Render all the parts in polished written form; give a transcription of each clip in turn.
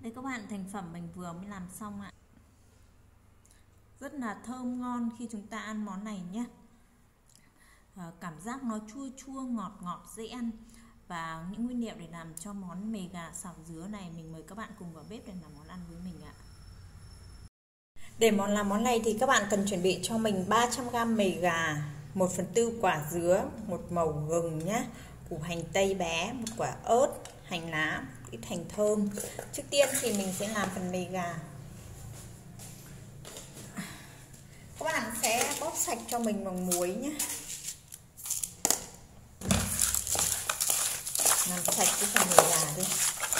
Đây các bạn, thành phẩm mình vừa mới làm xong ạ. Rất là thơm ngon khi chúng ta ăn món này nhé. Cảm giác nó chua chua ngọt ngọt dễ ăn. Và những nguyên liệu để làm cho món mề gà xào dứa này, mình mời các bạn cùng vào bếp để làm món ăn với mình ạ. Để làm món này thì các bạn cần chuẩn bị cho mình 300g mề gà, 1/4 quả dứa, một mẩu gừng nhé, củ hành tây bé, một quả ớt, hành lá, ít hành thơm. Trước tiên thì mình sẽ làm phần mề gà. Các bạn sẽ bóp sạch cho mình bằng muối nhé. Làm sạch cái phần mề gà đi.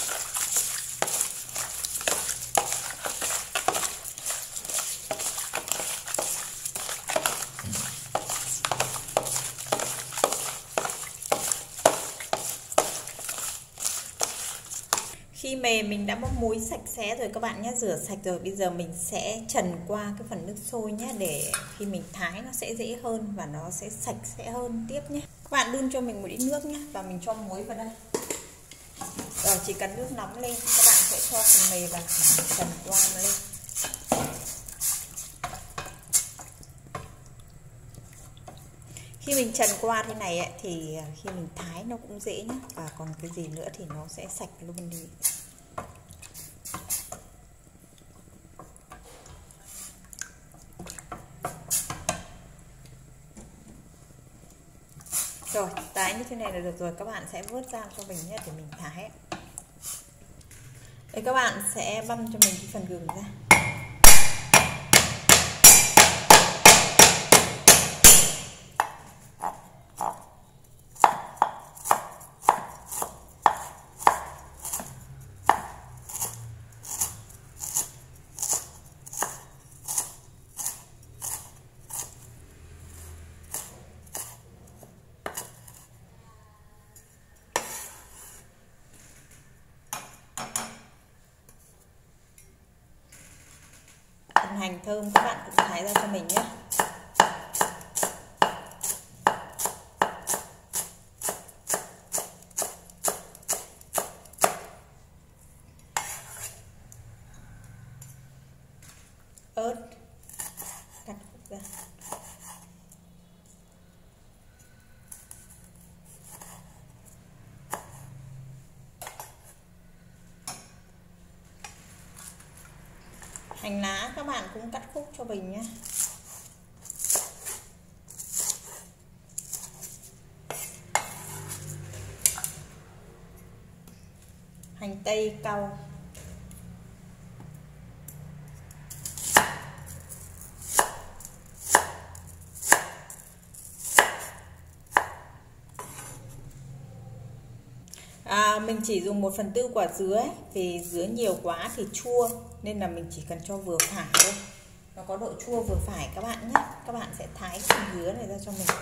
Khi mề mình đã bóp muối sạch sẽ rồi các bạn nhé, rửa sạch rồi, bây giờ mình sẽ trần qua cái phần nước sôi nhé, để khi mình thái nó sẽ dễ hơn và nó sẽ sạch sẽ hơn tiếp nhé. Các bạn đun cho mình một ít nước nhé, và mình cho muối vào đây. Rồi chỉ cần nước nóng lên, các bạn sẽ cho phần mề vào, trần qua nó lên. Khi mình trần qua thế này ấy, thì khi mình thái nó cũng dễ nhé. Và còn cái gì nữa thì nó sẽ sạch luôn đi. Rồi, tái như thế này là được rồi. Các bạn sẽ vớt ra cho mình nhé, để mình thái. Đây, các bạn sẽ băm cho mình cái phần gừng ra. Hành thơm các bạn cũng thái ra cho mình nhé. Ớt cắt ra. Hành lá các bạn cũng cắt khúc cho mình nhé. Hành tây cau. Mình chỉ dùng 1/4 quả dứa ấy, vì dứa nhiều quá thì chua nên là mình chỉ cần cho vừa phải thôi. Nó có độ chua vừa phải các bạn nhé. Các bạn sẽ thái cái phần dứa này ra cho mình.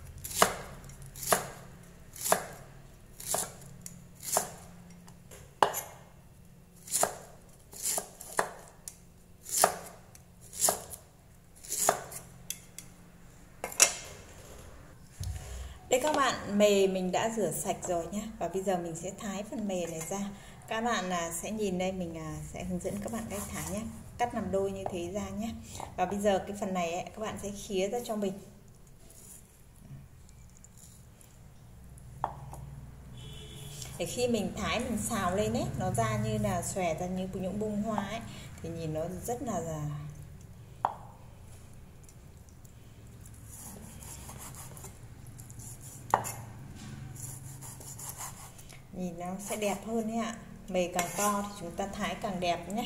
Đây các bạn, mề mình đã rửa sạch rồi nhé. Và bây giờ mình sẽ thái phần mề này ra. Các bạn sẽ nhìn đây, mình sẽ hướng dẫn các bạn cách thái nhé. Cắt làm đôi như thế ra nhé. Và bây giờ cái phần này các bạn sẽ khía ra cho mình. Để khi mình thái, mình xào lên ấy, nó ra như là xòe ra như những bông hoa ấy, thì nhìn nó rất là nhìn nó sẽ đẹp hơn đấy ạ. Mề càng to thì chúng ta thái càng đẹp nhé.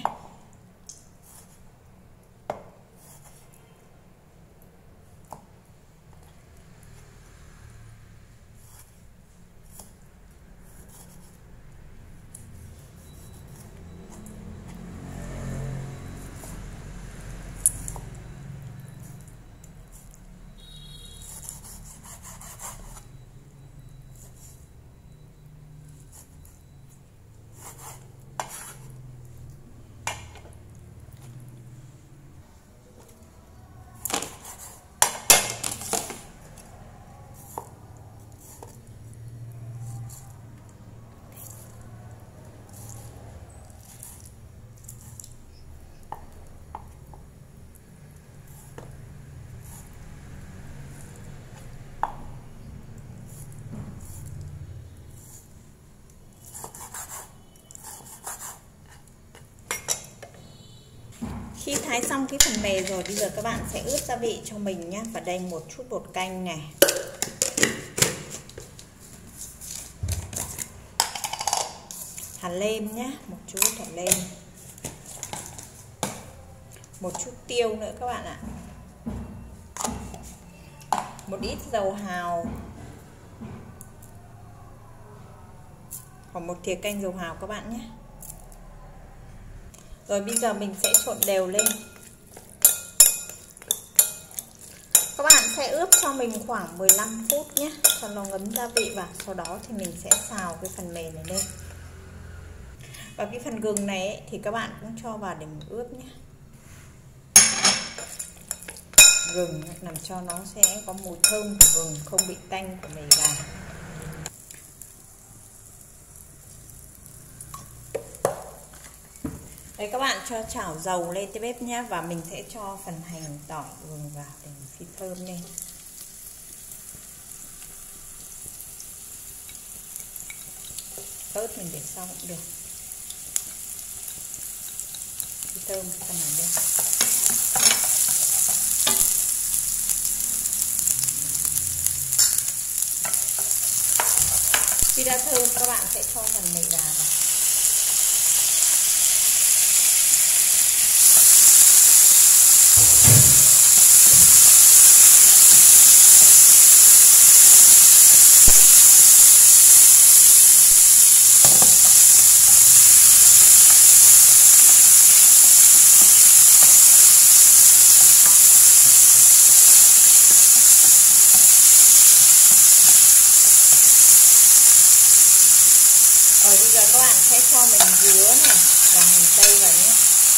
Khi thái xong cái phần mề rồi, bây giờ các bạn sẽ ướp gia vị cho mình nhé. Và đây một chút bột canh này, hạt lem nhé, một chút hạt lem, một chút tiêu nữa các bạn ạ, một ít dầu hào, khoảng một thìa canh dầu hào các bạn nhé. Rồi bây giờ mình sẽ trộn đều lên. Các bạn sẽ ướp cho mình khoảng 15 phút nhé, cho nó ngấm gia vị vào. Sau đó thì mình sẽ xào cái phần mề này lên. Và cái phần gừng này ấy, thì các bạn cũng cho vào để mình ướp nhé. Gừng làm cho nó sẽ có mùi thơm của gừng, không bị tanh của mề gà. Đây các bạn cho chảo dầu lên cái bếp nhé. Và mình sẽ cho phần hành, tỏi, gừng vào để phi thơm lên. Ớt mình để sau cũng được. Phi thơm phần này lên. Khi đã thơm các bạn sẽ cho phần mề gà vào. Rồi bây giờ các bạn sẽ cho mình dứa này và hành tây vào nhé.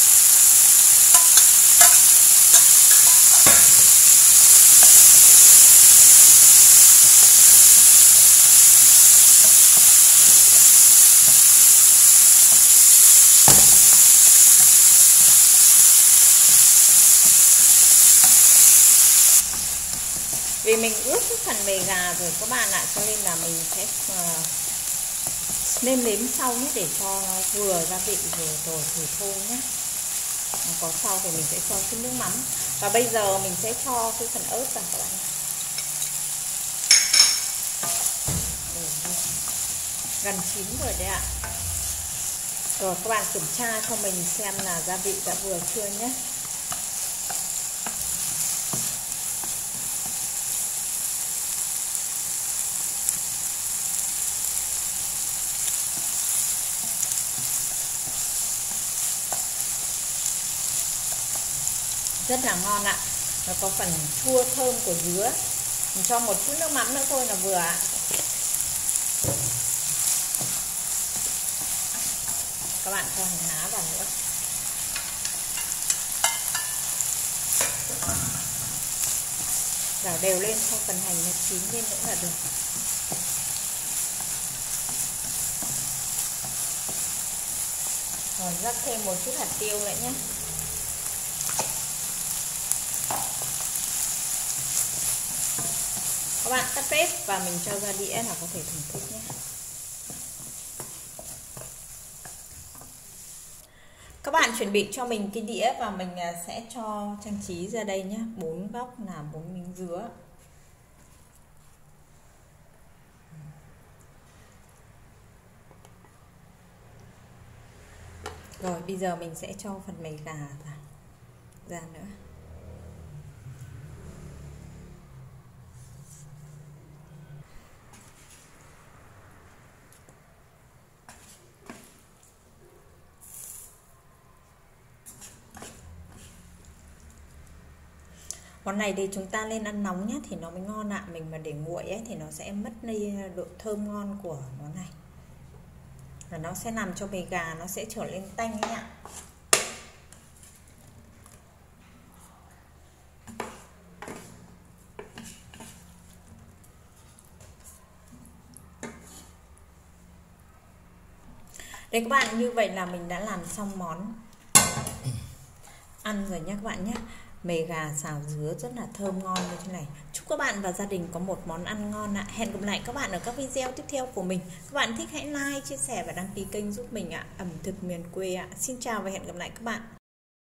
Vì mình ướp cái phần mề gà rồi các bạn ạ, cho nên là mình sẽ nêm nếm sau nhé, để cho nó vừa gia vị rồi thử thô nhé. Có sau thì mình sẽ cho chút nước mắm. Và bây giờ mình sẽ cho cái phần ớt vào các bạn. Gần chín rồi đấy ạ. Rồi các bạn kiểm tra cho mình xem là gia vị đã vừa chưa nhé. Rất là ngon ạ. Nó có phần chua thơm của dứa. Mình cho một chút nước mắm nữa thôi là vừa ạ. Các bạn cho hành lá vào nữa. Đảo đều lên cho phần hành nó chín lên nữa là được. Rồi rắc thêm một chút hạt tiêu nữa nhé. Các bạn tắt bếp và mình cho ra đĩa là có thể thưởng thức nhé. Các bạn chuẩn bị cho mình cái đĩa và mình sẽ cho trang trí ra đây nhé. 4 góc là 4 miếng dứa. Rồi bây giờ mình sẽ cho phần mề gà ra nữa. Món này thì chúng ta lên ăn nóng nhé thì nó mới ngon ạ. Mình mà để nguội ấy thì nó sẽ mất đi độ thơm ngon của món này. Và nó sẽ làm cho mề gà nó sẽ trở lên tanh ấy ạ. Đây các bạn, như vậy là mình đã làm xong món ăn rồi nhé các bạn nhé. Mề gà xào dứa rất là thơm ngon như thế này. Chúc các bạn và gia đình có một món ăn ngon ạ. Hẹn gặp lại các bạn ở các video tiếp theo của mình. Các bạn thích hãy like, chia sẻ và đăng ký kênh giúp mình ạ. Ẩm thực miền quê ạ. Xin chào và hẹn gặp lại các bạn.